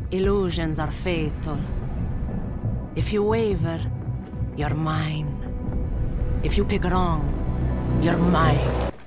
Illusions are fatal. If you waver, you're mine. If you pick wrong, you're mine.